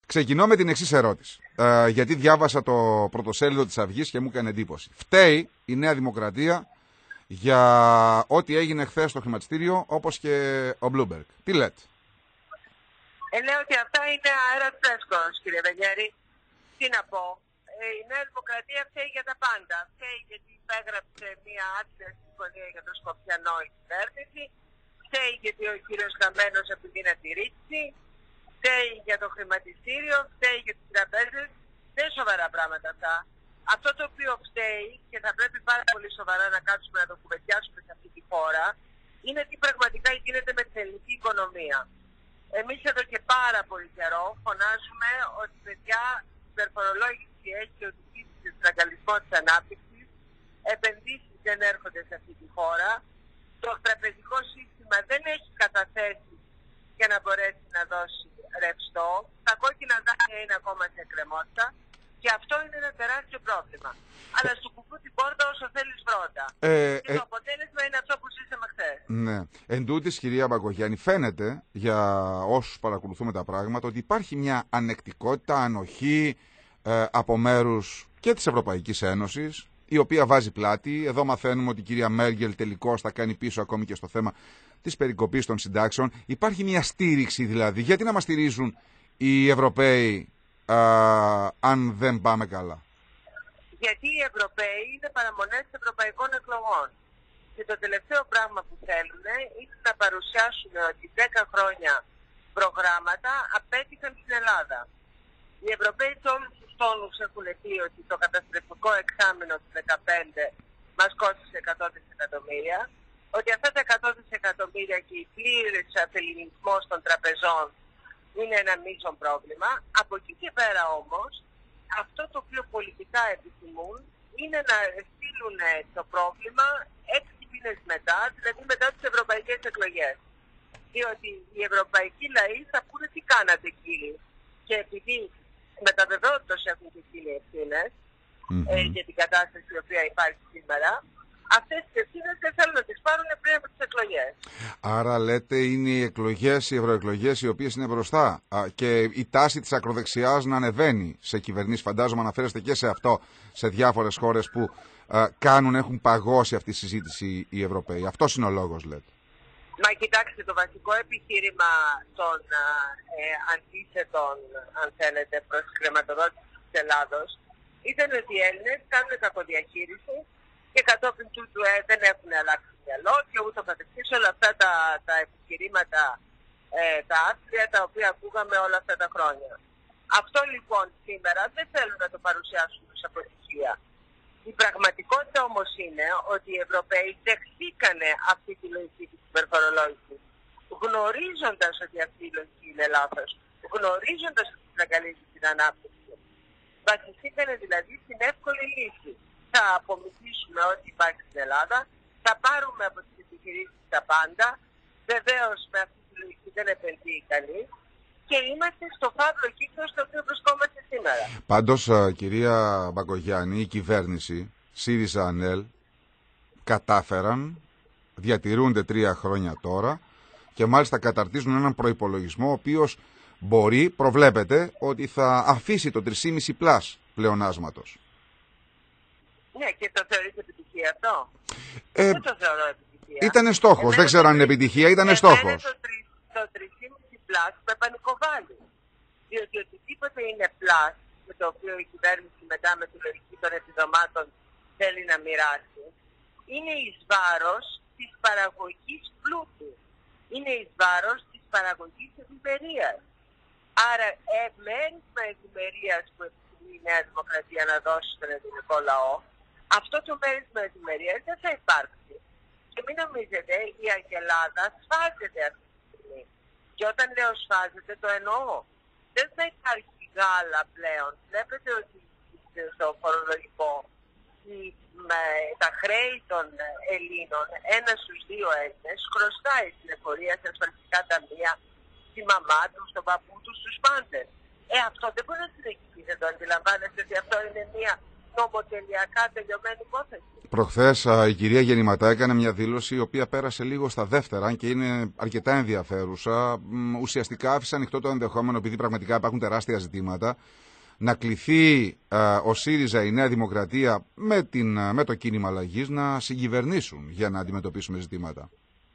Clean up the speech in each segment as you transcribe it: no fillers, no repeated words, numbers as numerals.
Ξεκινώ με την εξής ερώτηση. Γιατί διάβασα το πρωτοσέλιδο της Αυγής και μου έκανε εντύπωση. Φταίει η Νέα Δημοκρατία για ό,τι έγινε χθες στο χρηματιστήριο, όπως και ο Bloomberg. Τι λέτε? Λέω ότι αυτά είναι αέρα φρέσκος, κύριε Βενιέρη. Τι να πω. Η Νέα Δημοκρατία φταίει για τα πάντα. Φταίει γιατί υπέγραψε μια άτυπη συμφωνία για το Σκοπιανό η κυβέρνηση. Φταίει γιατί ο κύριος Καμένος επειδή να τη ρίξει. Φταίει για το χρηματιστήριο. Φταίει για τις τραπέζες. Δεν είναι σοβαρά πράγματα αυτά. Αυτό το οποίο φταίει και θα πρέπει πάρα πολύ σοβαρά να κάτσουμε να το κουβεντιάσουμε σε αυτή τη χώρα είναι τι πραγματικά γίνεται με την ελληνική οικονομία. Εμείς εδώ και πάρα πολύ καιρό φωνάζουμε ότι παιδιά η υπερφορολόγηση έχει οδηγήσει σε στραγγαλισμό της ανάπτυξης, επενδύσεις δεν έρχονται σε αυτή τη χώρα, το τραπεζικό σύστημα δεν έχει καταθέσει για να μπορέσει να δώσει ρευστό, τα κόκκινα δάνεια είναι ακόμα σε εκκρεμότητα και αυτό είναι ένα τεράστιο πρόβλημα. Αλλά σου κουμπού την πόρτα όσο θέλεις πρώτα. Και το αποτέλεσμα είναι αυτό που ζήσαμε χθες. Ναι. Εν τούτης, κυρία Μπακογιάννη, φαίνεται για όσους παρακολουθούμε τα πράγματα ότι υπάρχει μια ανεκτικότητα, ανοχή από μέρους και της Ευρωπαϊκής Ένωσης, η οποία βάζει πλάτη. Εδώ μαθαίνουμε ότι η κυρία Μέρκελ τελικώς θα κάνει πίσω ακόμη και στο θέμα της περικοπής των συντάξεων. Υπάρχει μια στήριξη δηλαδή. Γιατί να μας στηρίζουν οι Ευρωπαίοι αν δεν πάμε καλά? Γιατί οι Ευρωπαίοι είναι παραμονές ευρωπαϊκών εκλογών. Και το τελευταίο πράγμα που θέλουν είναι να παρουσιάσουν ότι 10 χρόνια προγράμματα απέτυχαν στην Ελλάδα. Οι Ευρωπαίοι σε όλους τους τόνους έχουν πει ότι το καταστροφικό εξάμηνο του 2015 μας κόστησε 100 δισεκατομμύρια, ότι αυτά τα 100 δισεκατομμύρια και η πλήρης αφελινισμός των τραπεζών είναι ένα μείζον πρόβλημα. Από εκεί και πέρα όμως, αυτό το οποίο πολιτικά επιθυμούν είναι να στείλουν το πρόβλημα 6 μήνες μετά, δηλαδή μετά τις ευρωπαϊκές εκλογές. Διότι οι ευρωπαϊκοί λαοί θα πούνε τι κάνατε κύριοι. Και επειδή μεταβεβαίωτος έχουν και εκείνοι ευθύνες για την κατάσταση η οποία υπάρχει σήμερα, αυτές τις ευθύνες δεν θέλουν να τις πάρουν πριν από τις εκλογές. Άρα λέτε είναι οι εκλογές, οι ευρωεκλογές οι οποίες είναι μπροστά και η τάση της ακροδεξιάς να ανεβαίνει σε κυβερνήσεις. Φαντάζομαι αναφέρεστε και σε αυτό σε διάφορες χώρες που έχουν παγώσει αυτή τη συζήτηση οι Ευρωπαίοι. Αυτός είναι ο λόγος λέτε? Μα κοιτάξτε, το βασικό επιχείρημα των αντίθετων, αν θέλετε, προς τη χρηματοδότηση της Ελλάδος ήταν ότι οι Έλληνες κάνουν κακοδιαχείριση και κατόπιν τούτου δεν έχουν αλλάξει μυαλό και ούτω καθεξής, όλα αυτά τα επιχειρήματα, τα άθλια τα οποία ακούγαμε όλα αυτά τα χρόνια. Αυτό λοιπόν σήμερα δεν θέλουν να το παρουσιάσουν ως αποτυχία. Η πραγματικότητα όμως είναι ότι οι Ευρωπαίοι δεχτήκανε αυτή τη λογική της υπερφορολόγησης, γνωρίζοντας ότι αυτή η λογική είναι λάθος, γνωρίζοντας ότι στραγγαλίζει την ανάπτυξη. Βασιστήκανε δηλαδή στην εύκολη λύση. Θα απομυθίσουμε ό,τι υπάρχει στην Ελλάδα, θα πάρουμε από τις επιχειρήσεις τα πάντα, βεβαίως με αυτή τη λογική δεν επενδύει κανείς και είμαστε στο φαύλο κύκλο στο οποίο βρισκόμαστε σήμερα. Πάντως, κυρία Μπακογιάννη, η κυβέρνηση, ΣΥΡΙΖΑ ΑΝΕΛ, κατάφεραν, διατηρούνται 3 χρόνια τώρα και μάλιστα καταρτίζουν έναν προϋπολογισμό ο οποίος προβλέπεται ότι θα αφήσει το 3,5 πλάς πλεονάσματος. Ναι, και το θεωρείτε επιτυχία αυτό? Δεν το θεωρώ επιτυχία. Ήτανε στόχος, δεν ξέρω αν είναι επιτυχία, ήτανε στόχος. Το 3,5 πλάς με πανικοβάλλει. Διότι οτιδήποτε είναι πλάς, με το οποίο η κυβέρνηση μετά με τη λογική των επιδομάτων θέλει να μοιράσει, είναι εις βάρος της παραγωγής πλούτου. Είναι εις βάρος της παραγωγής ευημερίας. Άρα, μέρισμα ευημερίας που επιθυμεί η Νέα Δημοκρατία να δώσει στον ελληνικό λαό, αυτό το μέρισμα ευημερίας δεν θα υπάρξει. Και μην νομίζετε, η Αγγελάδα σφάζεται αυτή τη στιγμή. Και όταν λέω σφάζεται, το εννοώ. Δεν θα υπάρχει γάλα πλέον. Βλέπετε ότι στο φορολογικό τα χρέη των Ελλήνων, 1 στους 2 Έλληνες, χρωστάει στην εφορία, σε ασφαλιστικά ταμεία, στη μαμά του, στον παππού του, στους πάντες. Αυτό δεν μπορεί να συνεχίσει. Δεν το αντιλαμβάνεστε ότι αυτό είναι μια νομοτελειακά τελειωμένη υπόθεση. Προχθές η κυρία Γεννηματά έκανε μια δήλωση η οποία πέρασε λίγο στα δεύτερα και είναι αρκετά ενδιαφέρουσα. Ουσιαστικά άφησε ανοιχτό το ενδεχόμενο, επειδή πραγματικά υπάρχουν τεράστια ζητήματα, να κληθεί ο ΣΥΡΙΖΑ, η Νέα Δημοκρατία με το κίνημα αλλαγής να συγκυβερνήσουν για να αντιμετωπίσουμε ζητήματα.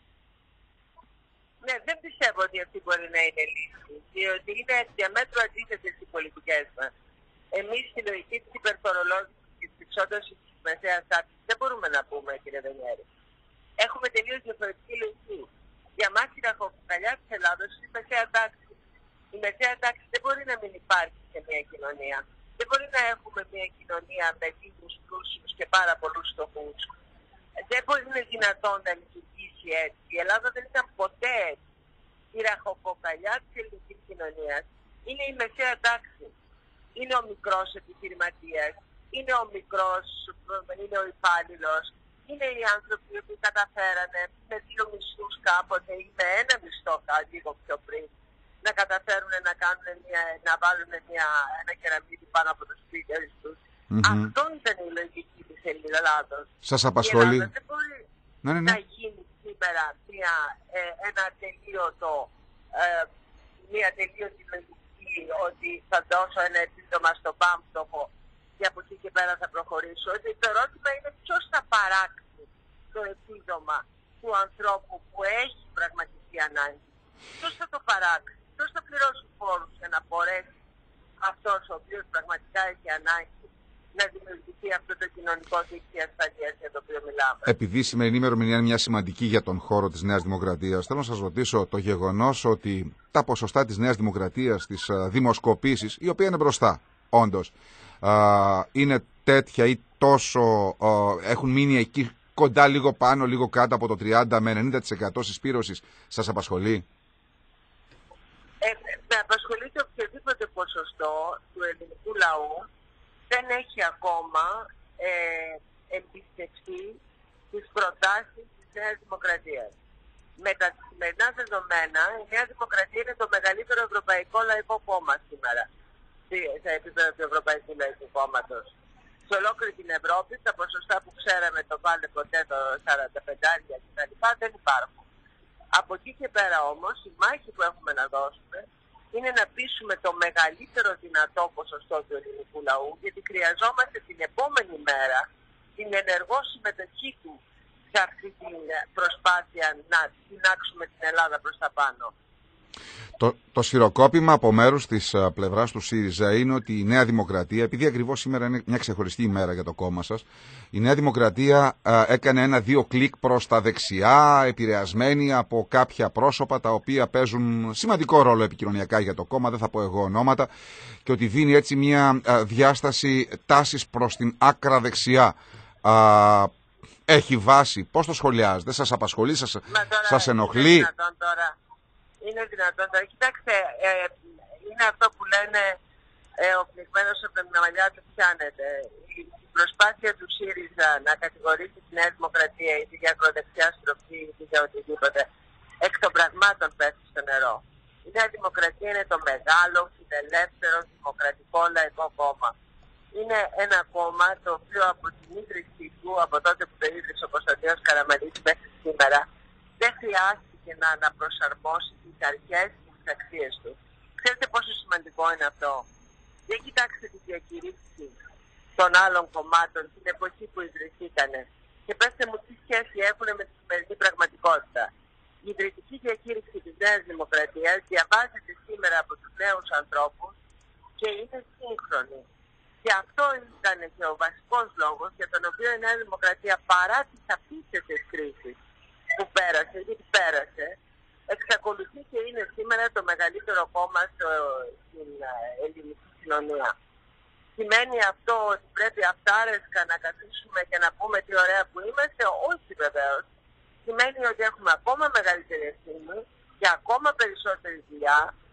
Ναι, δεν πιστεύω ότι αυτή μπορεί να είναι λύση, διότι είναι διαμέτρου αντίθετες οι πολιτικές μας. Εμείς στη λογική της υπερφορολόγησης και της εξόντωσης της μεσαίας τάξης δεν μπορούμε να πούμε, κύριε Βενιέρη. Έχουμε τελείως διαφορετική λογική. Για μας η ραχοκοκαλιά της Ελλάδος είναι η μεσαία τάξη. Η μεσαία τάξη δεν μπορεί να μην υπάρχει σε μια κοινωνία. Δεν μπορεί να έχουμε μια κοινωνία με λίγους πλούσιους και πάρα πολλούς φτωχούς. Δεν μπορεί να είναι δυνατόν να λειτουργήσει έτσι. Η Ελλάδα δεν ήταν ποτέ έτσι. Η ραχοκοκαλιά της ελληνικής κοινωνίας είναι η μεσαία τάξη. Είναι ο μικρός επιχειρηματίας, είναι ο μικρός, είναι ο υπάλληλος, είναι οι άνθρωποι που καταφέρανε με 2 μισθούς κάποτε ή με 1 μισθό λίγο πιο πριν να καταφέρουν να βάλουν ένα κεραμίδι πάνω από το σπίτι τους. Αυτό ήταν η λογική της Ελλάδος. Σας απασχολεί? Η Ελλάδα δεν μπορεί να γίνει σήμερα μια τελείωτη λογική ότι θα δώσω ένα επίδομα στον πάμπτωχο και από εκεί και πέρα θα προχωρήσω. Ότι το ερώτημα είναι ποιος θα παράξει το επίδομα του ανθρώπου που έχει πραγματική ανάγκη. Ποιος θα το παράξει, ποιος θα πληρώσει φόρους για να μπορέσει αυτός ο οποίος πραγματικά έχει ανάγκη να δημιουργηθεί αυτό το κοινωνικό δίκτυο ασφαλείας για το οποίο μιλάμε. Επειδή η σημερινή ημερομηνία είναι μια σημαντική για τον χώρο της Νέας Δημοκρατίας, θέλω να σας ρωτήσω το γεγονός ότι τα ποσοστά της Νέας Δημοκρατίας στις δημοσκοπήσεις, η οποία είναι μπροστά, όντως, είναι τέτοια ή τόσο, έχουν μείνει εκεί κοντά, λίγο πάνω, λίγο κάτω από το 30 με 90% συσπήρωσης, σας απασχολεί? Με απασχολεί το οποιοδήποτε ποσοστό του ελληνικού λαού δεν έχει ακόμα εμπιστευτεί τις προτάσεις της Νέας Δημοκρατίας. Με τα σημερινά δεδομένα, η Νέα Δημοκρατία είναι το μεγαλύτερο ευρωπαϊκό λαϊκό κόμμα σήμερα, σε επίπεδο του Ευρωπαϊκού Λαϊκού Κόμματος. Σε ολόκληρη την Ευρώπη, τα ποσοστά που ξέραμε, το βάλε ποτέ το 45 κτλ. Δεν υπάρχουν. Από εκεί και πέρα όμως, η μάχη που έχουμε να δώσουμε είναι να πείσουμε το μεγαλύτερο δυνατό ποσοστό του ελληνικού λαού, γιατί χρειαζόμαστε την επόμενη μέρα την ενεργό συμμετοχή του σε αυτή την προσπάθεια να τινάξουμε την Ελλάδα προς τα πάνω. Το σφυροκόπημα από μέρους της πλευράς του ΣΥΡΙΖΑ είναι ότι η Νέα Δημοκρατία, επειδή ακριβώς σήμερα είναι μια ξεχωριστή ημέρα για το κόμμα σας, η Νέα Δημοκρατία έκανε 1-2 κλικ προς τα δεξιά, επηρεασμένη από κάποια πρόσωπα τα οποία παίζουν σημαντικό ρόλο επικοινωνιακά για το κόμμα, δεν θα πω εγώ ονόματα, και ότι δίνει έτσι μια διάσταση τάσης προς την άκρα δεξιά. Έχει βάση? Πώς το σχολιάζετε? Σας απασχολεί? Σας ενοχλεί? Είναι δυνατόν τώρα. Κοιτάξτε, είναι αυτό που λένε ο πνιγμένος από τα μαλλιά του πιάνεται. Η προσπάθεια του ΣΥΡΙΖΑ να κατηγορήσει τη Νέα Δημοκρατία είτε για ακροδεξιά στροφή είτε για οτιδήποτε, εκ των πραγμάτων πέφτει στο νερό. Η Νέα Δημοκρατία είναι το μεγάλο, φιλελεύθερο, δημοκρατικό λαϊκό κόμμα. Είναι ένα κόμμα το οποίο από την ίδρυσή του, από τότε που το ίδρυσε ο Κωνσταντίνος Καραμανλής μέχρι σήμερα, δεν χρειάστηκε να αναπροσαρμόσει τις αρχές και τις αξίες του. Ξέρετε πόσο σημαντικό είναι αυτό? Δεν κοιτάξτε τη διακηρύξη των άλλων κομμάτων την εποχή που ιδρυθήκανε και πέστε μου τι σχέση έχουν με τη σημερινή πραγματικότητα. Η ιδρυτική διακήρυξη της Νέας Δημοκρατίας διαβάζεται σήμερα από τους νέους ανθρώπους και είναι σύγχρονη. Και αυτό ήταν και ο βασικός λόγος για τον οποίο η Νέα Δημοκρατία, παρά τις απίστευτες κρίσεις που πέρασε, γιατί πέρασε, εξακολουθεί και είναι σήμερα το μεγαλύτερο κόμμα στην ελληνική κοινωνία. Σημαίνει αυτό ότι πρέπει αυτάρεσκα να καθίσουμε και να πούμε τι ωραία που είμαστε? Όχι βεβαίως. Σημαίνει ότι έχουμε ακόμα μεγαλύτερη ευθύνη και ακόμα περισσότερη δουλειά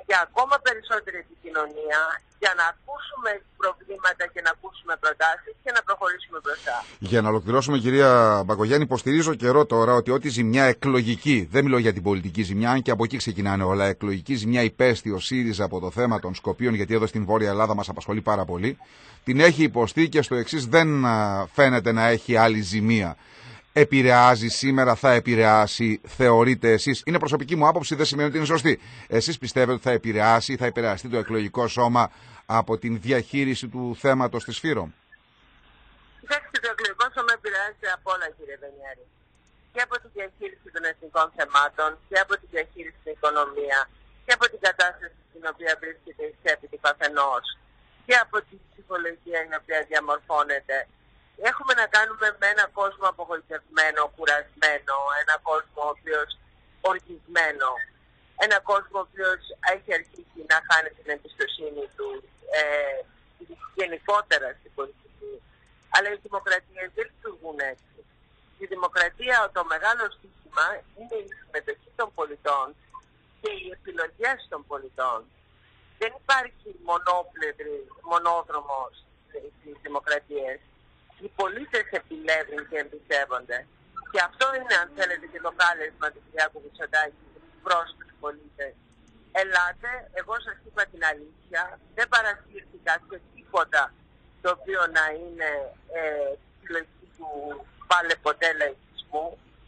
για ακόμα περισσότερη επικοινωνία, για να ακούσουμε προβλήματα και να ακούσουμε προτάσεις και να προχωρήσουμε μπροστά. Για να ολοκληρώσουμε, κυρία Μπακογιάννη, υποστηρίζω καιρό τώρα ότι ό,τι ζημιά εκλογική, δεν μιλώ για την πολιτική ζημιά, αν και από εκεί ξεκινάνε όλα, εκλογική ζημιά υπέστη ο ΣΥΡΙΖΑ από το θέμα των Σκοπίων, γιατί εδώ στην Βόρεια Ελλάδα μας απασχολεί πάρα πολύ, την έχει υποστεί και στο εξής δεν φαίνεται να έχει άλλη ζημία. Επηρεάζει σήμερα, θα επηρεάσει, θεωρείτε εσείς? Είναι προσωπική μου άποψη, δεν σημαίνει ότι είναι σωστή. Εσείς πιστεύετε ότι θα επηρεαστεί το εκλογικό σώμα από την διαχείριση του θέματος της Φύρομ? Κοιτάξτε, το εκλογικό σώμα επηρεάζεται από όλα, κύριε Βενιέρη. Και από τη διαχείριση των εθνικών θεμάτων, και από τη διαχείριση στην οικονομία, και από την κατάσταση στην οποία βρίσκεται η τσέπη του καθενός, και από τη ψυχολογία η οποία διαμορφώνεται. Έχουμε να κάνουμε με έναν κόσμο απογοητευμένο, κουρασμένο, έναν κόσμο ο οποίος οργισμένο, έναν κόσμο ο οποίος έχει αρχίσει να χάνει την εμπιστοσύνη του γενικότερα στην πολιτική. Αλλά οι δημοκρατίες δεν λειτουργούν έτσι. Η δημοκρατία, το μεγάλο στοίχημα είναι η συμμετοχή των πολιτών και οι επιλογές των πολιτών. Δεν υπάρχει μονόδρομος στις δημοκρατίες. Οι πολίτες επιλέγουν και εμπιστεύονται. Και αυτό είναι, αν θέλετε, και το κάλεσμα του Κυριάκου Μητσοτάκη προς τους πολίτες. Ελάτε, εγώ σας είπα την αλήθεια, δεν παρασύρθηκα σε τίποτα το οποίο να είναι συλλογική του πάλε ποτέ λαϊκισμού.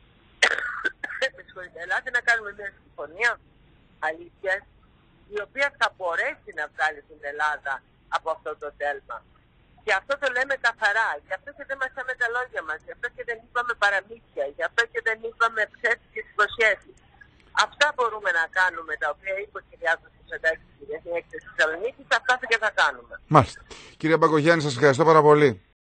Ελάτε να κάνουμε μια συμφωνία αλήθειας, η οποία θα μπορέσει να βγάλει την Ελλάδα από αυτό το τέλμα. Και αυτό το λέμε καθαρά, γι' αυτό και δεν μασάμε τα λόγια μας, γι' αυτό και δεν είπαμε παραμύθια, γι' αυτό και δεν είπαμε ψεύτικες υποσχέσεις. Αυτά μπορούμε να κάνουμε, τα οποία είπε ο Κυριάκος Μητσοτάκης στη Διεθνή Έκθεση της Θεσσαλονίκης, αυτά και θα κάνουμε. Μάλιστα. Κυρία Μπακογιάννη, σας ευχαριστώ πάρα πολύ.